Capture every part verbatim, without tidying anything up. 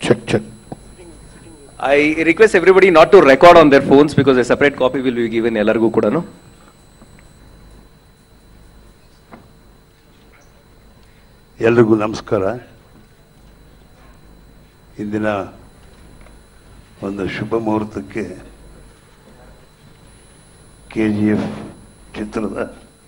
check, check. I request everybody not to record on their phones because a separate copy will be given ಎಲ್ಲರಿಗೂ ಕೂಡ. ಎಲ್ರಿಗೂ ನಮಸ್ಕಾರ. ಇಂದಿನ ಒಂದು ಶುಭ ಮುಹೂರ್ತಕ್ಕೆ ಕೆ ಜಿ ಎಫ್ ಚಿತ್ರದ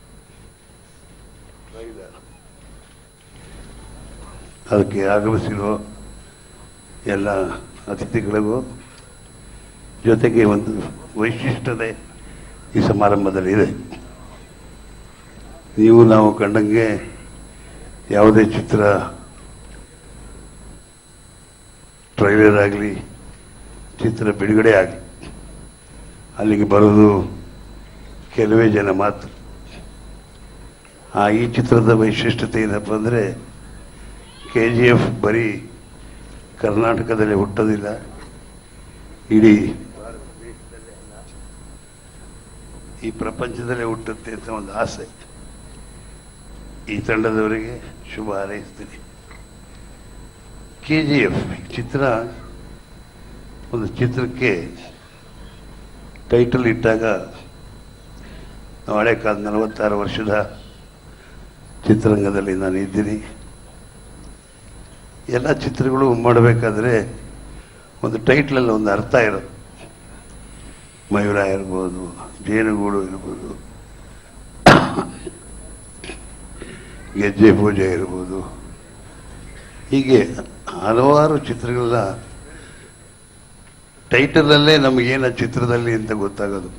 ಅದಕ್ಕೆ ಆಗಮಿಸಿರೋ ಎಲ್ಲ ಅತಿಥಿಗಳಿಗೂ ಜೊತೆಗೆ ಒಂದು ವೈಶಿಷ್ಟ್ಯತೆ ಈ ಸಮಾರಂಭದಲ್ಲಿದೆ. ನೀವು ನಾವು ಕಂಡಂಗೆ ಯಾವುದೇ ಚಿತ್ರ ಟ್ರೈಲರ್ ಆಗಲಿ ಚಿತ್ರ ಬಿಡುಗಡೆ ಆಗಲಿ ಅಲ್ಲಿಗೆ ಬರೋದು ಕೆಲವೇ ಜನ ಮಾತ್ರ. ಆ ಈ ಚಿತ್ರದ ವೈಶಿಷ್ಟ್ಯತೆ ಏನಪ್ಪ ಅಂದರೆ ಕೆ ಜಿ ಎಫ್ ಬರೀ ಕರ್ನಾಟಕದಲ್ಲಿ ಹುಟ್ಟೋದಿಲ್ಲ, ಇಡೀ ಈ ಪ್ರಪಂಚದಲ್ಲೇ ಹುಟ್ಟುತ್ತೆ ಅಂತ ಒಂದು ಆಸೆ. ಈ ತಂಡದವರಿಗೆ ಶುಭ ಹಾರೈಸ್ತೀನಿ. ಕೆ ಜಿ ಎಫ್ ಚಿತ್ರ ಒಂದು ಚಿತ್ರಕ್ಕೆ ಟೈಟಲ್ ಇಟ್ಟಾಗ ನಾವು ಹಳೆ ಕಾಲ ನಲವತ್ತಾರು ವರ್ಷದ ಚಿತ್ರರಂಗದಲ್ಲಿ ನಾನು ಇದ್ದೀನಿ. ಎಲ್ಲ ಚಿತ್ರಗಳು ಮಾಡಬೇಕಾದ್ರೆ ಒಂದು ಟೈಟ್ಲಲ್ಲಿ ಒಂದು ಅರ್ಥ ಇರೋದು. ಮಯೂರ ಇರ್ಬೋದು, ಜೇನುಗೂಡು ಇರ್ಬೋದು, ಗೆಜ್ಜೆ ಪೂಜೆ ಇರ್ಬೋದು, ಹೀಗೆ ಹಲವಾರು ಚಿತ್ರಗಳ ಟೈಟಲಲ್ಲೇ ನಮಗೇನ ಚಿತ್ರದಲ್ಲಿ ಅಂತ ಗೊತ್ತಾಗೋದು.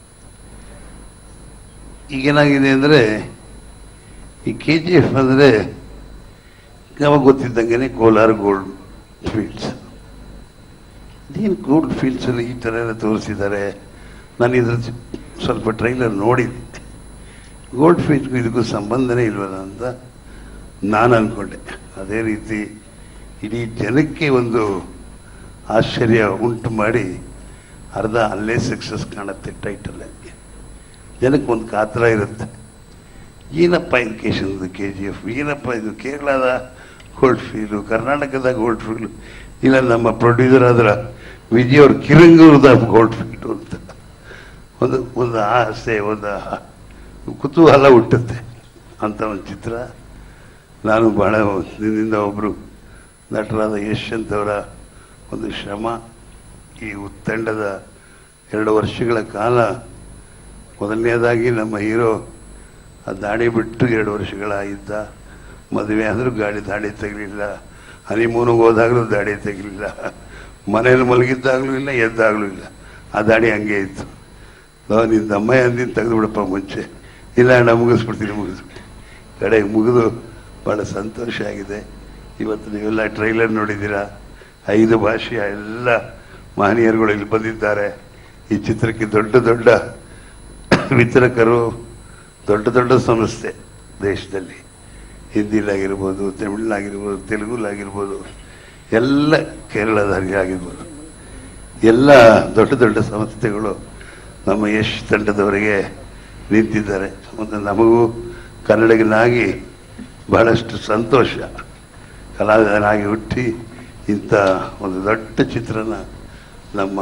ಈಗೇನಾಗಿದೆ ಅಂದರೆ ಈ ಕೆ ಜಿ ಎಫ್ ಅಂದರೆ ನಮಗೆ ಗೊತ್ತಿದ್ದಂಗೆ ಕೋಲಾರ ಗೋಲ್ಡ್ ಫೀಲ್ಡ್ಸ್. ಇದೇನು ಗೋಲ್ಡ್ ಫೀಲ್ಡ್ಸಲ್ಲಿ ಈ ಥರ ಎಲ್ಲ ತೋರಿಸಿದ್ದಾರೆ. ನಾನು ಇದ್ರ ಸ್ವಲ್ಪ ಟ್ರೈಲರ್ ನೋಡಿದ್ದೆ. ಗೋಲ್ಡ್ ಫೀಲ್ಡ್ಗೂ ಇದಕ್ಕೂ ಸಂಬಂಧನೇ ಇಲ್ವಲ್ಲ ಅಂತ ನಾನು ಅಂದ್ಕೊಂಡೆ. ಅದೇ ರೀತಿ ಇಡೀ ಜನಕ್ಕೆ ಒಂದು ಆಶ್ಚರ್ಯ ಉಂಟು ಮಾಡಿ ಅರ್ಧ ಅಲ್ಲೇ ಸಕ್ಸಸ್ ಕಾಣುತ್ತೆ ಟೈಟಲಲ್ಲಿ. ಜನಕ್ಕೆ ಒಂದು ಕಾತರ ಇರುತ್ತೆ, ಏನಪ್ಪ ಇದು ಕೇಶನದು ಕೆ ಜಿ ಎಫ್, ಏನಪ್ಪ ಇದು ಕೇರಳದ ಗೋಲ್ಡ್ ಫೀಲ್ಡು, ಕರ್ನಾಟಕದ ಗೋಲ್ಡ್ ಫೀಲ್ಡು, ಇಲ್ಲ ನಮ್ಮ ಪ್ರೊಡ್ಯೂಸರ್ ಆದ್ರ ವಿಜಯ್ ಅವ್ರ ಕಿರಂಗೂರದ ಗೋಲ್ಡ್ ಫೀಲ್ಡು ಅಂತ ಒಂದು ಒಂದು ಆಸೆ, ಒಂದು ಕುತೂಹಲ ಹುಟ್ಟುತ್ತೆ ಅಂತ ಒಂದು ಚಿತ್ರ. ನಾನು ಬಹಳ ದಿನದಿಂದ ಒಬ್ಬರು ನಟರಾದ ಯಶವಂತ್ ಅವರ ಒಂದು ಶ್ರಮ, ಈ ತಂಡದ ಎರಡು ವರ್ಷಗಳ ಕಾಲ ಮೊದಲನೇದಾಗಿ ನಮ್ಮ ಹೀರೋ ಆ ದಾಡಿ ಬಿಟ್ಟು ಎರಡು ವರ್ಷಗಳಾಗಿದ್ದ. ಮದುವೆ ಆದರೂ ಗಾಡಿ ದಾಡಿ ತೆಗಲಿಲ್ಲ, ಹನಿಮೂನಿಗೆ ಹೋದಾಗಲೂ ದಾಡಿ ತೆಗಲಿಲ್ಲ, ಮನೇಲಿ ಮಲಗಿದ್ದಾಗಲೂ ಇಲ್ಲ, ಎದ್ದಾಗಲೂ ಇಲ್ಲ, ಆ ದಾಡಿ ಹಂಗೆ ಇತ್ತು. ನಿನ್ನ ಅಮ್ಮಯ್ಯ ಅಂದಿನ ತೆಗೆದು ಬಿಡಪ್ಪ ಮುಂಚೆ, ಇಲ್ಲ ಅಣ್ಣ ಮುಗಿಸ್ಬಿಡ್ತೀನಿ, ಮುಗಿಸ್ಬಿಟ್ಟು ಕಡೆಗೆ ಮುಗಿದು ಭಾಳ ಸಂತೋಷ ಆಗಿದೆ. ಇವತ್ತು ನೀವೆಲ್ಲ ಟ್ರೈಲರ್ ನೋಡಿದ್ದೀರಾ. ಐದು ಭಾಷೆಯ ಎಲ್ಲ ಮಹನೀಯರುಗಳು ಇಲ್ಲಿ ಬಂದಿದ್ದಾರೆ. ಈ ಚಿತ್ರಕ್ಕೆ ದೊಡ್ಡ ದೊಡ್ಡ ವಿತರಕರು, ದೊಡ್ಡ ದೊಡ್ಡ ಸಂಸ್ಥೆ ದೇಶದಲ್ಲಿ, ಹಿಂದಿಲಾಗಿರ್ಬೋದು, ತಮಿಳಾಗಿರ್ಬೋದು, ತೆಲುಗುಲಾಗಿರ್ಬೋದು, ಎಲ್ಲ ಕೇರಳದಲ್ಲಿ ಆಗಿರ್ಬೋದು, ಎಲ್ಲ ದೊಡ್ಡ ದೊಡ್ಡ ಸಂಸ್ಥೆಗಳು ನಮ್ಮ ಯಶ್ ತಂಡದವರಿಗೆ ನಿಂತಿದ್ದಾರೆ. ಮತ್ತು ನಮಗೂ ಕನ್ನಡಿಗನಾಗಿ ಬಹಳಷ್ಟು ಸಂತೋಷ. ಕಲಾವಿದನಾಗಿ ಹುಟ್ಟಿ ಇಂಥ ಒಂದು ದೊಡ್ಡ ಚಿತ್ರನ ನಮ್ಮ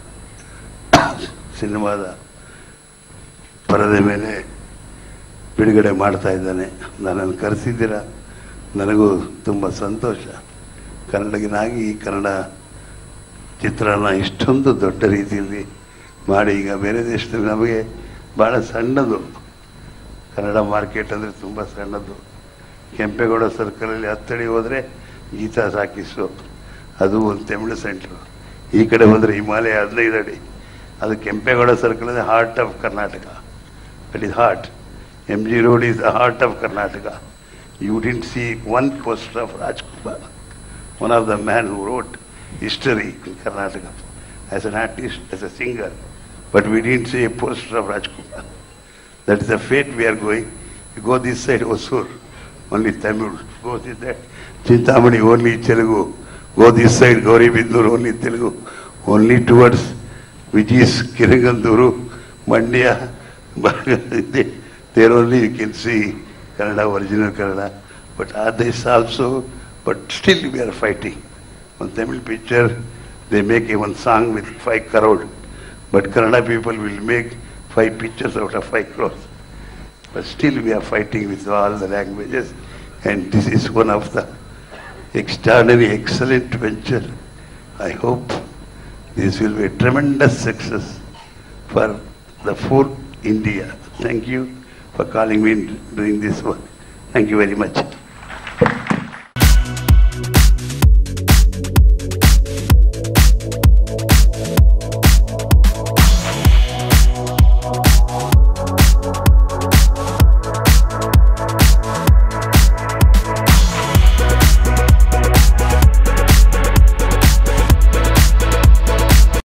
ಸಿನಿಮಾದ ಪರದೆ ಮೇಲೆ ಬಿಡುಗಡೆ ಮಾಡ್ತಾ ಇದ್ದಾನೆ. ನನ್ನನ್ನು ಕರೆಸಿದ್ದೀರ, ನನಗೂ ತುಂಬ ಸಂತೋಷ. ಕನ್ನಡಿಗನಾಗಿ ಈ ಕನ್ನಡ ಚಿತ್ರನ ಇಷ್ಟೊಂದು ದೊಡ್ಡ ರೀತಿಯಲ್ಲಿ ಮಾಡಿ, ಈಗ ಬೇರೆ ದೇಶದಲ್ಲಿ ನಮಗೆ ಭಾಳ ಸಣ್ಣದು ಕನ್ನಡ ಮಾರ್ಕೆಟ್ ಅಂದರೆ ತುಂಬ ಸಣ್ಣದು. ಕೆಂಪೇಗೌಡ ಸರ್ಕಲಲ್ಲಿ ಹತ್ತಡಿ ಹೋದರೆ ಗೀತಾ ಸಾಕಿಸು, ಅದು ಒಂದು ತಮಿಳು ಸೆಂಟ್ರು. ಈ ಕಡೆ ಹೋದರೆ ಹಿಮಾಲಯ ಹದಿನೈದು ಅಡಿ, ಅದು ಕೆಂಪೇಗೌಡ ಸರ್ಕಲ್ ಅಂದರೆ heart of Karnataka. It is heart. M G road is the heart of Karnataka. You didn't see one poster of Rajkumar, one of the man who wrote history in Karnataka as an artist, as a singer, but we didn't see a poster of Rajkumar. That is the fate we are going. You go this side Hosur, only Tamil. Go this side Chintamani, only Telugu. Go this side Gauribidanur, only Telugu. Only towards which is Kiriganduru, Mandya, there only you can see Kannada, original Kannada. But others also, but still we are fighting. One Tamil picture, they make even song with five crore. But Kannada people will make five pictures out of five crores. But still we are fighting with all the languages. And this is one of the extraordinary, excellent venture. I hope this will be a tremendous success for the full India. Thank you for calling me during this one. Thank you very much.